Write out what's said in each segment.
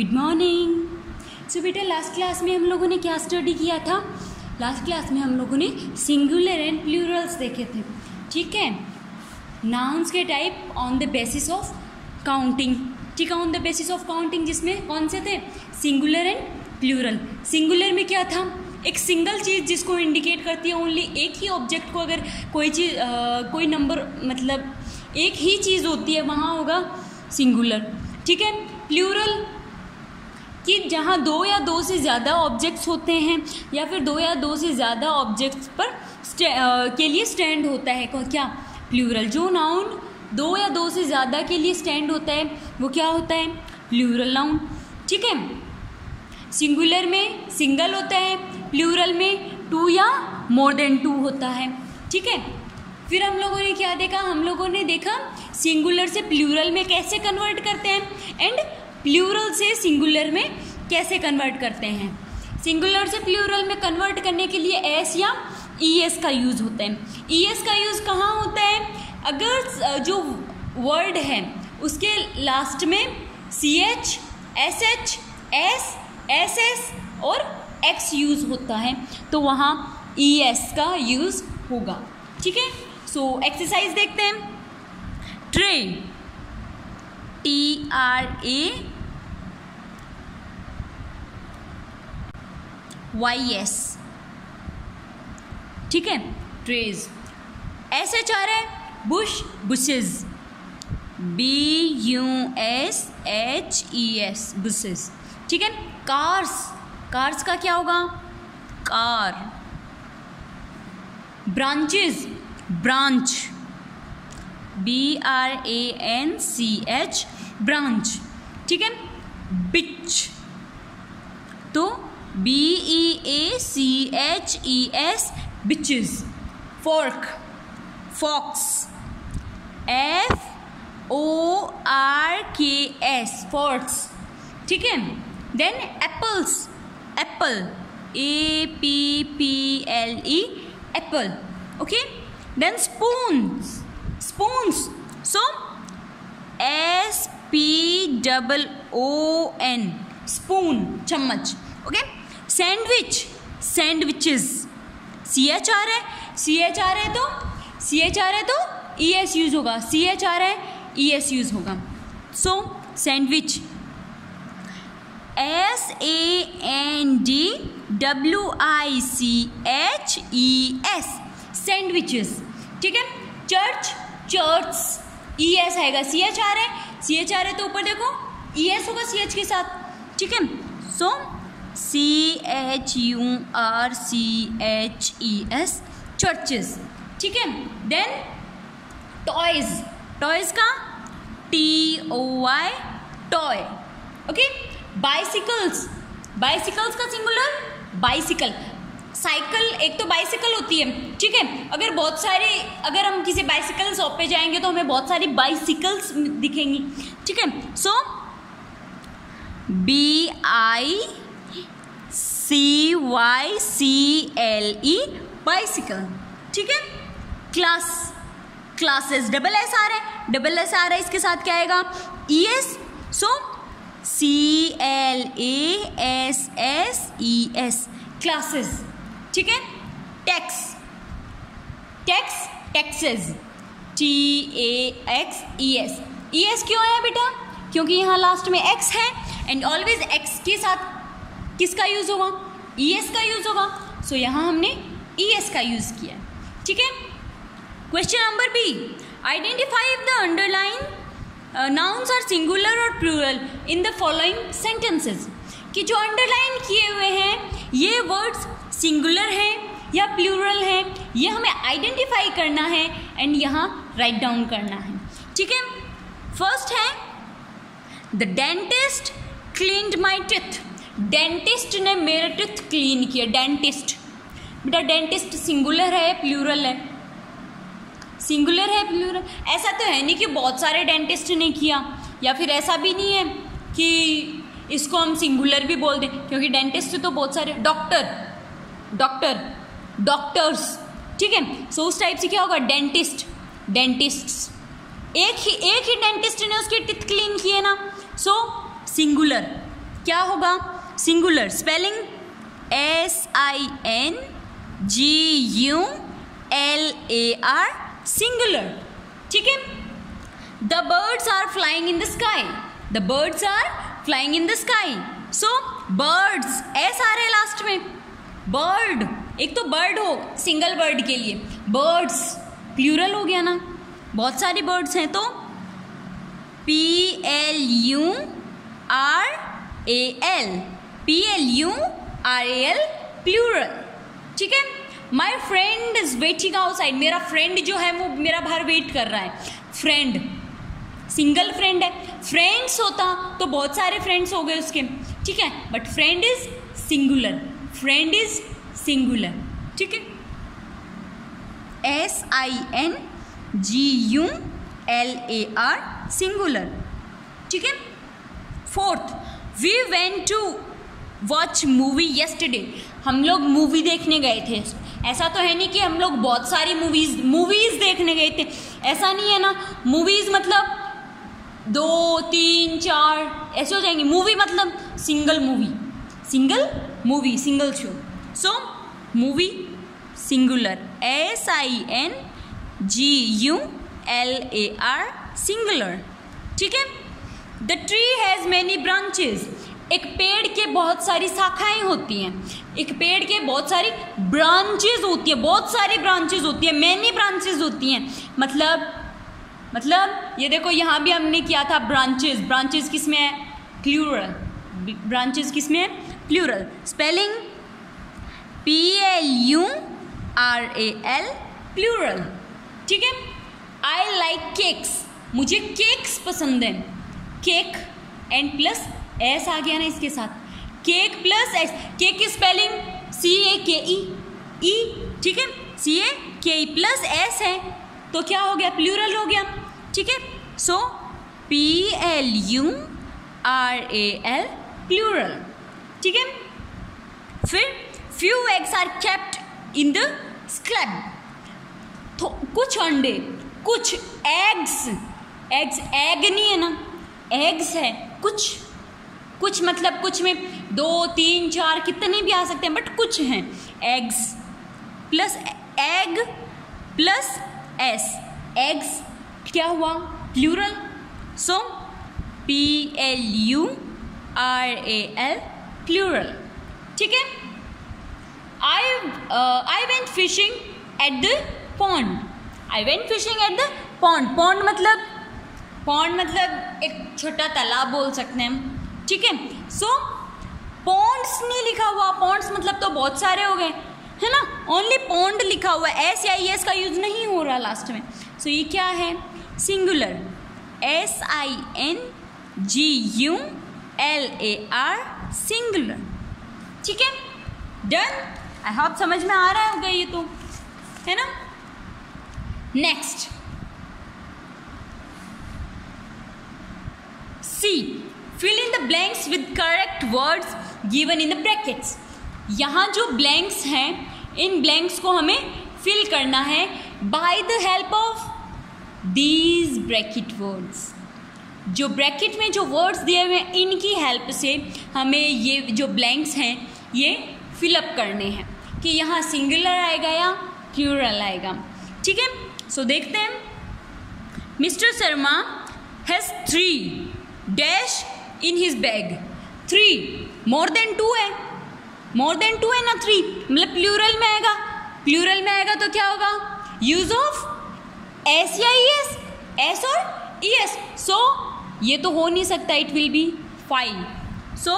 Good morning. सो बेटा last class में हम लोगों ने क्या स्टडी किया था? लास्ट क्लास में हम लोगों ने सिंगुलर एंड प्लूरल्स देखे थे, ठीक है। नाउन्स के type on the basis of counting, ठीक है, on the basis of counting, जिसमें कौन से थे? Singular and plural. सिंगुलर में क्या था? एक सिंगल चीज़ जिसको इंडिकेट करती है, ओनली एक ही ऑब्जेक्ट को, अगर कोई चीज़ कोई नंबर मतलब एक ही चीज़ होती है वहाँ होगा सिंगुलर, ठीक है। प्लूरल कि जहाँ दो या दो से ज़्यादा ऑब्जेक्ट्स होते हैं या फिर दो या दो से ज़्यादा ऑब्जेक्ट्स पर के लिए स्टैंड होता है, क्या? प्लूरल। जो नाउन दो या दो से ज़्यादा के लिए स्टैंड होता है वो क्या होता है? प्लूरल नाउन, ठीक है। सिंगुलर में सिंगल होता है, प्लूरल में टू या मोर देन टू होता है, ठीक है। फिर हम लोगों ने क्या देखा? हम लोगों ने देखा सिंगुलर से प्लूरल में कैसे कन्वर्ट करते हैं एंड प्लूरल से सिंगुलर में कैसे कन्वर्ट करते हैं। सिंगुलर से प्लूरल में कन्वर्ट करने के लिए एस या ईएस का यूज़ होता है। ईएस का यूज़ कहाँ होता है? अगर जो वर्ड है उसके लास्ट में CH, SH, SS और X यूज़ होता है तो वहाँ ES का यूज़ होगा, ठीक है। सो एक्सरसाइज देखते हैं। ट्रे, TRAYS, ठीक है, ट्रेज। SH आ रहा है, बुश, बुशेज, BUSHES, बुशेज, ठीक है। कार्स, कार्स का क्या होगा? Car. Branches, branch, BRANCH, branch, ठीक है। बिच तो BEACHES, beaches. Fork, forks, FORKS, forks, ठीक है। Then apples, apple, APPLE, apple, okay. Then spoons, spoons, so SPOON, spoon, चम्मच, ओके। सैंडविच, सैंडविचेस, CH आ रहा है, CH आ रहा है तो ES यूज होगा, CH आ रहा है ES यूज होगा, सो सैंडविच। SANDWICHES, सैंडविचेस, ठीक है। चर्च, चर्च, ES आएगा, CH आ रहा है, CH आ रहा है तो ऊपर देखो ES होगा CH के साथ, ठीक है। सो CHURCHES, चर्चेस, ठीक है। देन टॉयज, टॉयज का TOY, toy, okay. Bicycles, bicycles का सिंगुलर बाइसिकल। साइकिल एक तो बाइसिकल होती है, ठीक है। अगर बहुत सारे, अगर हम किसी बाइसिकल शॉप पे जाएंगे तो हमें बहुत सारी बाइसिकल्स दिखेंगी, ठीक है। सो BICYCLE, बाइसिकल, ठीक है। क्लास, क्लासेस, डबल S आ रहा है, डबल S आ रहा है, इसके साथ क्या आएगा? ES, सो CLASSES, क्लासेस, ठीक है। Tax, tax, taxes, TAXES, ES क्यों आया बेटा? क्योंकि यहाँ लास्ट में X है एंड ऑलवेज X के साथ किसका यूज होगा? ES का यूज होगा, सो यहाँ हमने ES का यूज किया, ठीक है। Question number B, identify if the underline nouns are singular और plural in the following sentences, कि जो अंडरलाइन किए हुए हैं ये वर्ड्स सिंगुलर हैं या प्लूरल हैं, ये हमें आइडेंटिफाई करना है एंड यहाँ राइट डाउन करना है, ठीक है। फर्स्ट है the dentist cleaned my teeth, dentist ने मेरे टीथ क्लीन किया। डेंटिस्ट, बेटा डेंटिस्ट सिंगुलर है प्लूरल है? सिंगुलर है प्लूरल? ऐसा तो है नहीं कि बहुत सारे डेंटिस्ट ने किया, या फिर ऐसा भी नहीं है कि इसको हम सिंगुलर भी बोल दें, क्योंकि डेंटिस्ट तो बहुत सारे, डॉक्टर, डॉक्टर, डॉक्टर्स, ठीक है। सो उस टाइप से क्या होगा? डेंटिस्ट, डेंटिस्ट्स, एक ही डेंटिस्ट ने उसके टीथ क्लीन किए ना, सो सिंगुलर, क्या होगा? सिंगुलर। Spelling SINGULAR, singular. ठीक है। The birds are flying in the sky, the birds are flying in the sky. So birds, S आ रहे हैं लास्ट में। बर्ड, एक तो बर्ड हो सिंगल बर्ड के लिए, बर्ड्स प्लूरल हो गया ना, बहुत सारी बर्ड्स हैं, तो PLURAL प्लूरल। ठीक है। My friend is waiting outside, मेरा फ्रेंड जो है वो मेरा बाहर वेट कर रहा है। फ्रेंड सिंगल फ्रेंड है, फ्रेंड्स होता तो बहुत सारे फ्रेंड्स हो गए उसके। ठीक है, but friend is singular, friend is singular. ठीक है। SINGULAR, singular. ठीक है। Fourth, we went to watch movie yesterday, हम लोग मूवी देखने गए थे। ऐसा तो है नहीं कि हम लोग बहुत सारी मूवीज देखने गए थे, ऐसा नहीं है ना। मूवीज मतलब 2, 3, 4 ऐसे हो जाएंगे। मूवी मतलब single movie, single show. So movie singular, SINGULAR, singular. ठीक है। The tree has many branches, एक पेड़ के बहुत सारी शाखाएं होती हैं, एक पेड़ के बहुत सारी ब्रांचेज होती है, बहुत सारी ब्रांचेज होती है, मैनी ब्रांचेज होती हैं। मतलब ये देखो यहाँ भी हमने किया था ब्रांचेज, ब्रांचेज किस में है? प्लूरल। ब्रांचेज किस में है? प्लूरल। Spelling PLURAL, plural. ठीक है। आई लाइक केक्स, मुझे केक्स पसंद हैं। केक एंड प्लस एस आ गया ना इसके साथ, केक प्लस एस। केक की स्पेलिंग CAKE, ठीक है, CAKE प्लस एस है तो क्या हो गया? प्लूरल हो गया। ठीक है। So PLURAL, plural. ठीक है। फिर few eggs are kept in the slab, तो कुछ अंडे, कुछ एग्स एग नहीं है ना, एग्स है। कुछ मतलब कुछ में 2, 3, 4 कितने भी आ सकते हैं, बट कुछ हैं। Eggs plus egg plus S, eggs क्या हुआ? प्लूरल। So PLURAL, plural. ठीक है। I went fishing at the pond, I went fishing at the pond। Pond मतलब एक छोटा तालाब बोल सकते हैं हम। ठीक है। सो पॉन्ड्स नहीं लिखा हुआ, पॉन्ड्स मतलब तो बहुत सारे हो गए है ना, ओनली पॉन्ड लिखा हुआ है, SIS का यूज नहीं हो रहा लास्ट में। सो ये क्या है? Singular, SINGULAR, singular. ठीक है। डन। आई होप समझ में आ रहा होगा ये तो, है ना। Next C, fill in the blanks with correct words given in the brackets। यहाँ जो blanks हैं, इन blanks को हमें fill करना है by the help of these bracket words। जो bracket में जो words दिए हुए हैं इनकी help से हमें ये जो blanks हैं ये fill up करने हैं कि यहाँ singular आएगा या plural आएगा। ठीक है। सो देखते हैं। Mr. Sharma has 3 dash in his bag. 3 more than 2 है, मोर देन 2 है ना, 3 मतलब प्लूरल में आएगा। प्लूरल में आएगा तो क्या होगा? यूज ऑफ एस या ES, एस और ES। सो ये तो हो नहीं सकता, it will be 5। So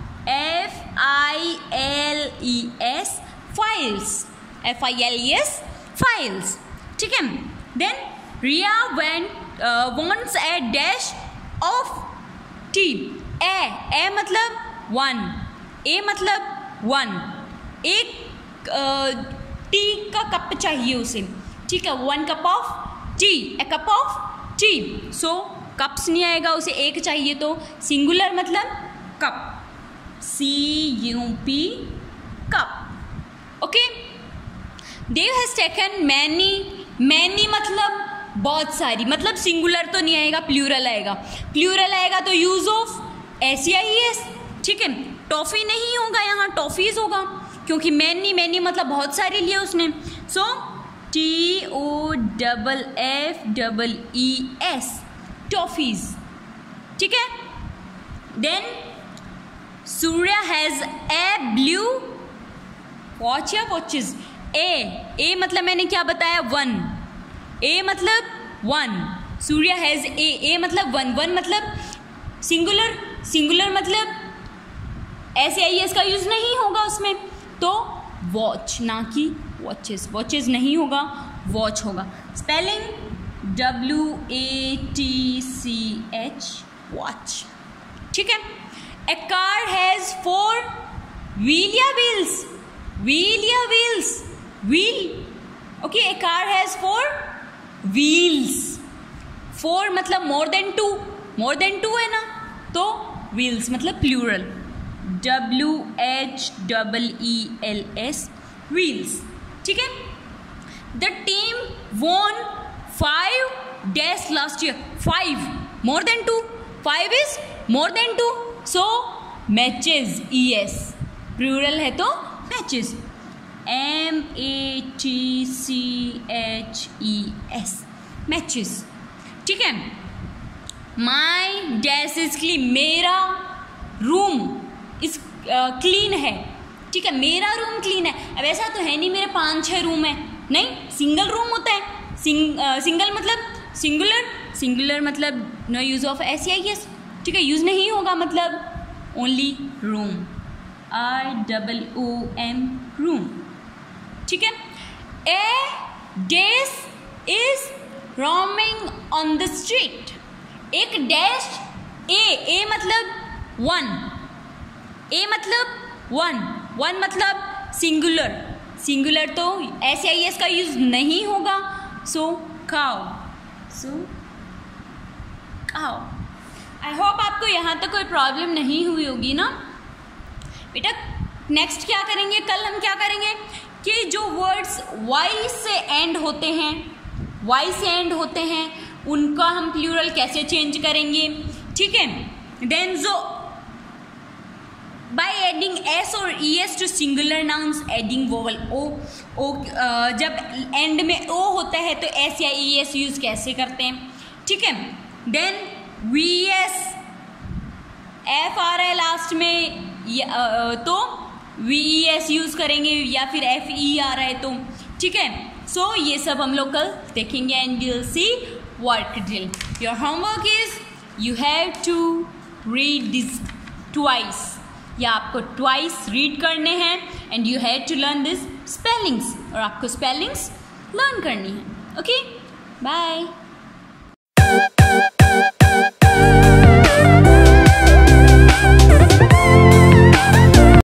FILES, files, FILES, files. ठीक है। Then Riya wants a dash of tea. A मतलब 1, ए मतलब 1, एक टी का कप चाहिए उसे। ठीक है। 1 cup of tea, a cup of tea. So cups नहीं आएगा, उसे एक चाहिए तो सिंगुलर मतलब cup, CUP, cup. Okay. Dev has taken many मतलब बहुत सारी, मतलब सिंगुलर तो नहीं आएगा, प्लूरल आएगा। प्लूरल आएगा तो यूज ऑफ SIS, ठीक है, टॉफ़ी नहीं होगा यहाँ, टॉफ़ीज़ होगा, क्योंकि मैनी मैनी मतलब बहुत सारी लिए उसने। सो TOFFEES, टॉफ़ीज़, ठीक है। Then Surya has a blue watch या वॉचेस। ए मतलब मैंने क्या बताया, 1, ए मतलब 1, सूर्या हैज़ ए मतलब 1 मतलब सिंगुलर, सिंगुलर मतलब SAIS का यूज़ नहीं होगा उसमें, तो वॉच ना कि वॉचेस, वॉचेस नहीं होगा, वॉच होगा। स्पेलिंग WATCH, वॉच, ठीक है। ए कार हैज़ 4 व्हील या व्हील्स, व्हील या wheels, wheel, okay. A car has 4 wheels, 4 मतलब मोर देन 2, मोर देन 2 है ना, तो व्हील्स मतलब प्लूरल, WHEELS, व्हील्स, ठीक है। The team won 5 dash last year, 5 more than 2, 5 is more than 2, so matches, ES plural है तो मैचेस, MATCHES, मैचेस, ठीक है। माई डैश इज क्लीन, मेरा रूम इस क्लीन है, ठीक है, मेरा रूम क्लीन है। अब ऐसा तो है नहीं मेरे 5-6 रूम है, नहीं, सिंगल रूम होता है, सिंगल मतलब सिंगुलर, सिंगुलर मतलब नो यूज़ ऑफ SAIS, ठीक है, यूज़ नहीं होगा मतलब ओनली रूम, ROOM, रूम, ठीक है। A dash is roaming on the street, एक डैश, ए मतलब 1, ए मतलब 1 मतलब सिंगुलर, सिंगुलर तो SAIS का यूज़ नहीं होगा, so cow, so cow. I hope आपको यहाँ तक कोई प्रॉब्लम नहीं हुई होगी ना बेटा। नेक्स्ट क्या करेंगे, कल हम क्या करेंगे कि जो वर्ड्स वाई से एंड होते हैं, वाई से एंड होते हैं, उनका हम प्लूरल कैसे चेंज करेंगे, ठीक है। देन जो बाय एडिंग S और ES to singular nouns, adding vowel O, जब एंड में O होता है तो S या ES यूज़ कैसे करते हैं, ठीक है। देन VS F आ रहा है लास्ट में, तो VES यूज़ करेंगे, या फिर FE आ रहा है तो, ठीक है। सो ये सब हम लोग कल देखेंगे and you will see work drill. Your homework is you have to read this twice, या आपको ट्वाइस रीड करने हैं and you have to learn this spellings, और आपको स्पेलिंग्स लर्न करनी है, ओके। बाय।